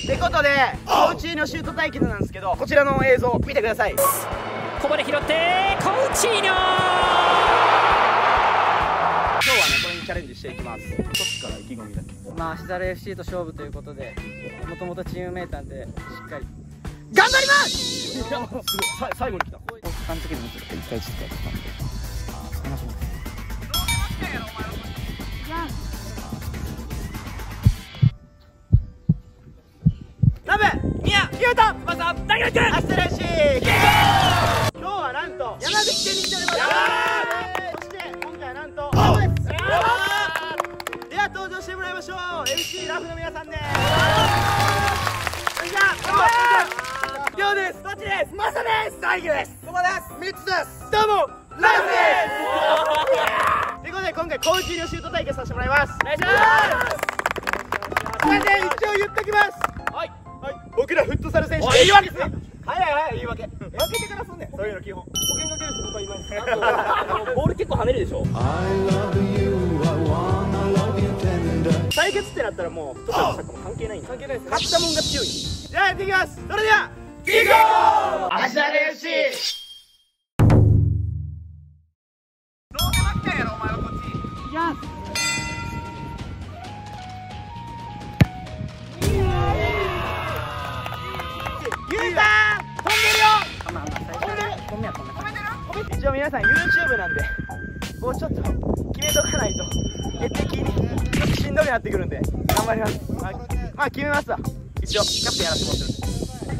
ってことでコウチーニョシュート対決なんですけど、こちらの映像見てください。 ここで拾ってコウチーニョ。 今日はねこれにチャレンジしていきます。こっちから意気込みだけ。 まあ足猿 FC と勝負ということで、もともとチームメイトなんでしっかり頑張ります。いやすごい最後に来た。 あの時にもちょっと1回ちょっとやってたんで楽しみです。 ラブミヤキュート翼大学アステラシー。今日はなんと山口県に来ております。そして今回はなんとでは登場してもらいましょう。 MC ラフの皆さんです。こんにちは。りょうです。どっちです。マサです。大輝です。ここです。ミツです。どうもラフです。ということで今回コウチーニョシュート対決させてもらいます。お願いします。それで一応言っときます。はい、僕らフットサル選手。言い訳すな。はい言い訳。分けてからすんねん。そういうの基本。保険かける人僕はいます。あとボール結構跳ねるでしょ。対決ってなったらもうフットサルサッカーも関係ないんで。関係ないです。勝ったもんが強い。じゃあやっていきます。それではキックオフ。足軽 FC。どうせ負けたんやろお前はこっち。いきます。ゆうたん飛んでるよ。一応皆さん YouTube なんでもうちょっと決めとかないと絵的にちょっとしんどくなってくるんで頑張ります。まあ決めますわ。一応キャプテンやらせてもらってるんで。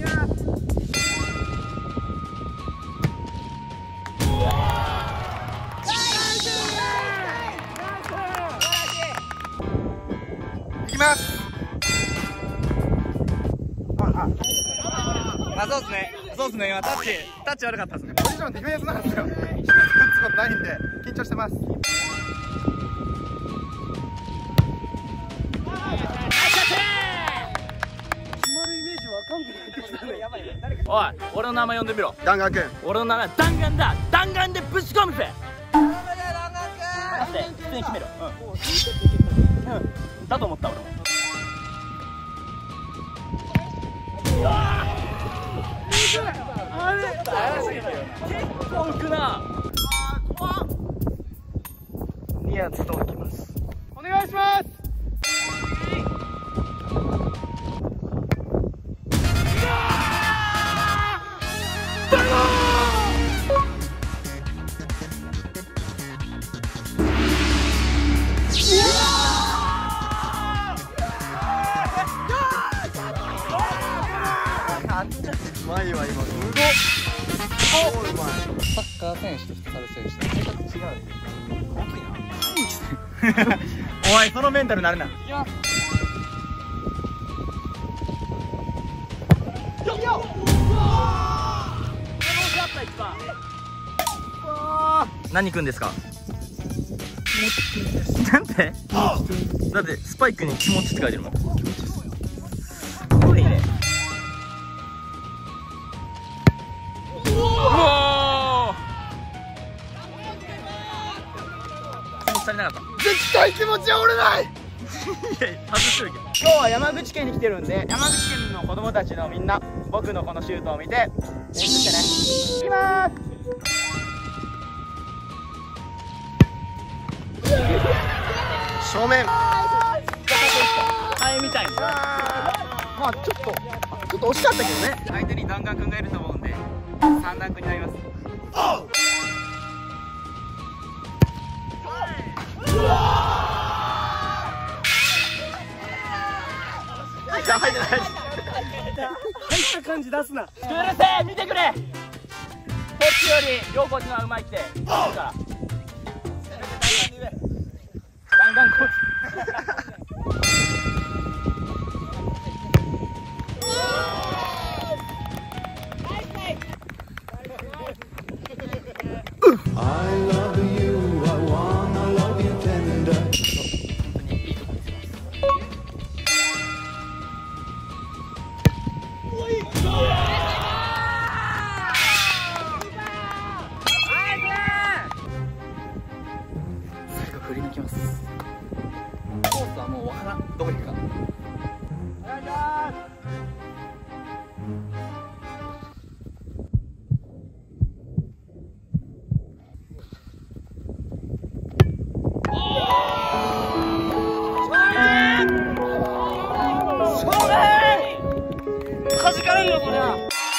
いきます。そうですね。そうですね。今タッチ悪かったですね。ポジションディフェンスなんですよ。打つことないんで緊張してます。 おい、俺の名前呼んでみろ。 弾丸君。 俺の名前弾丸だ。弾丸でぶち込むぜ。 弾丸君。 で出演決めろ。だと思った俺も。 あれ怪しいよ。 結構浮くな。 怖っ。2発ときます。お願いします。うまいわ今。すごっ。うまい。 サッカー選手とフットサル選手とちょっと違う。 本当にな。おいそのメンタルなるな。何くんですか。なんて。だってスパイクに気持ちって書いてるもん。すごいね。絶対気持ちは折れない。いや外してるけど。今日は山口県に来てるんで、山口県の子供たちのみんな僕のこのシュートを見て練習してね。いきまーす。正面。 ハエみたいに。 まあちょっと惜しかったけどね。 相手に弾丸くんがいると思うんで三弾くんになります。 入ってない。入った感じ出すな。うるせえ、見てくれ。こっちより両コーチの方がうまいって言ってるから。弾丸コーチ。 振り抜きます。コース弾かれるよこれは。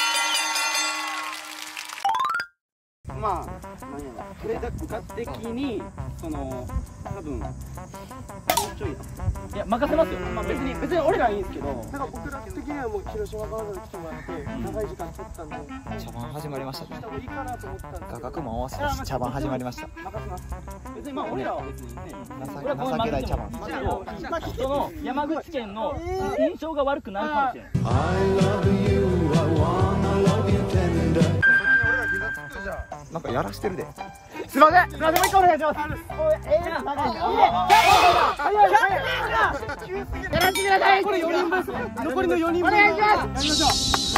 まあ何やろ、プレダクタ的にその多分もうちょいな。 いや任せますよ。まあ別に俺らはいいんですけど。 なんか僕ら的にはもう広島から来てもらって長い時間取ったんで、 茶番始まりましたね。 した方がいいかなと思ったんですけど。 画角も合わせて茶番始まりました。 任せます。別にまあ俺らは別にね。 情けない茶番。 その山口県の印象が悪くなるかもしれない。 なんかやらしてるで。 すいません、もう一回お願いします。長いんで。やらせてください。これ4人分です。残りの4人分。お願いします。やりましょう。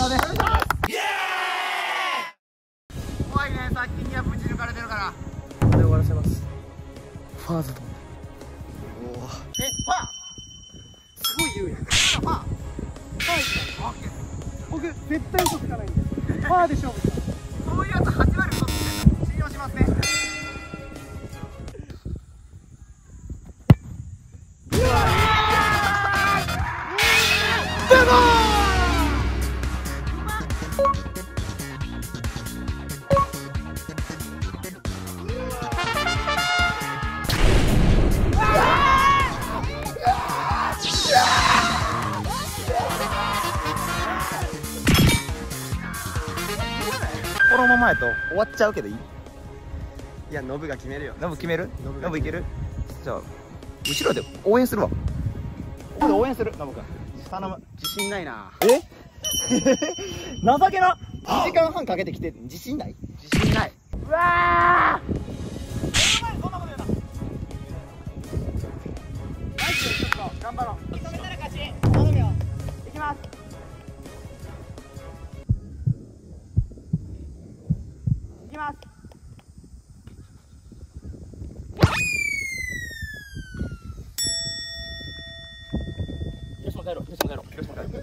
怖いね、さっきにはぶち抜かれてるから。これで終わらせます。ファーズド。ファー。すごい言うやん。ファー。僕絶対嘘つかないんで。ファーで勝負した。そういうやつ8割嘘ついてる。信用しますね。 このままやと終わっちゃうけどいい？ いや、ノブが決めるよ。 ノブ決める？ノブいける？じゃあ後ろで応援するわ。ここで応援する。ノブ君頼む。 自信ないな。 え？情けな。2時間半かけてきて自信ない？ 自信ない。 うわー。 頑張ろう。 止めたら勝ち。頼むよ。いきます。いきます。広島帰ろう。広島帰ろう。広島帰ろう。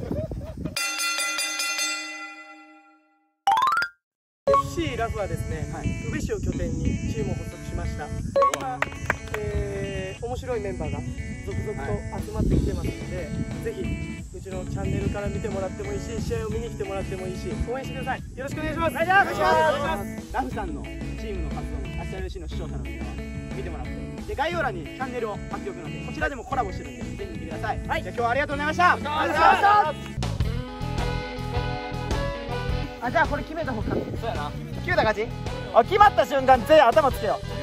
FC ラフはですね、宇部市を拠点にチームを発足しました。で今、面白いメンバーが続々と集まってきてますので、ぜひうちのチャンネルから見てもらってもいいし、試合を見に来てもらってもいいし、応援してください。よろしくお願いします。お願いします。 ラフさんのチームの活動、芦屋 FC の視聴者のみんなは見てもらって、で概要欄にチャンネルを貼っておくので、こちらでもコラボしてるんでぜひ見てください。はい、じゃあ今日はありがとうございました。ありがとうございました。 じゃあこれ決めた方が勝つ。そうやな。 決めた勝ち。あ、決まった瞬間全員頭つけよう。